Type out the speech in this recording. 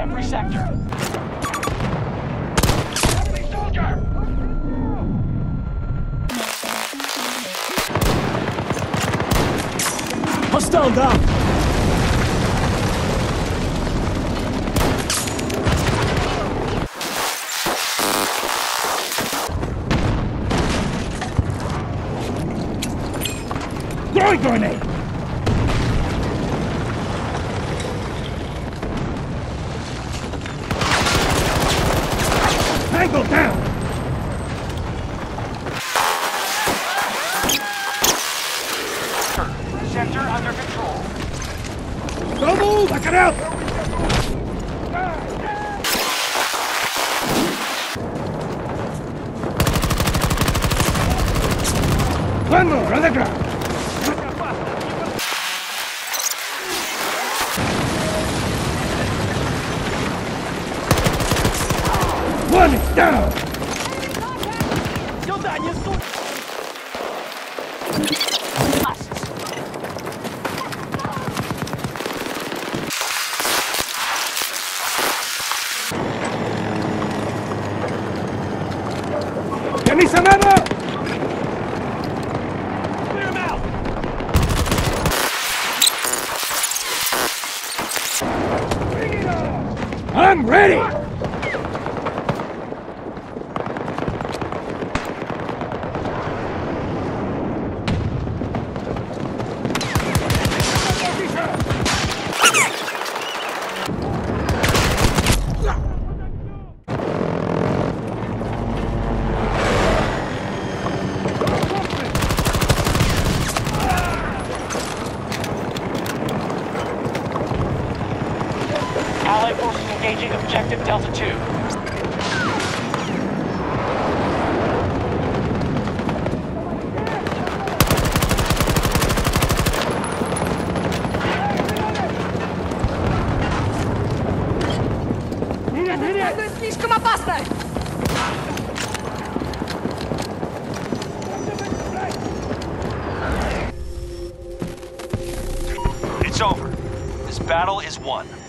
every sector. Enemy soldier! Hostile down! Throwing grenade! Tango down! Sector under control. Don't move! Back it out! One more on the ground! One is down! Сюда, несу! Give me some ammo! Clear him out! Bring it on! I'm ready! Allied forces engaging objective Delta 2. Это слишком опасно! It's over. This battle is won.